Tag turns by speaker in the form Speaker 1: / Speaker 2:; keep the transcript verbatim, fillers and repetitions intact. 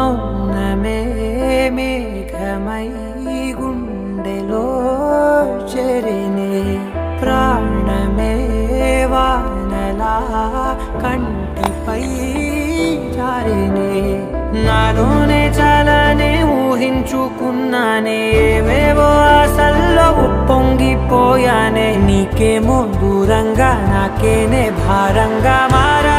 Speaker 1: మౌనమే మేఘమై గుండెలో చెరినే ప్రాణమే వానలా కంటిపై జారినే నాలోనే చాలానే ఊహించుకున్నానే ఏవేవో ఆశల్లో ఉప్పొంగిపోయానే నీకేమో దూరంగా నాకేనే భారంగా మారా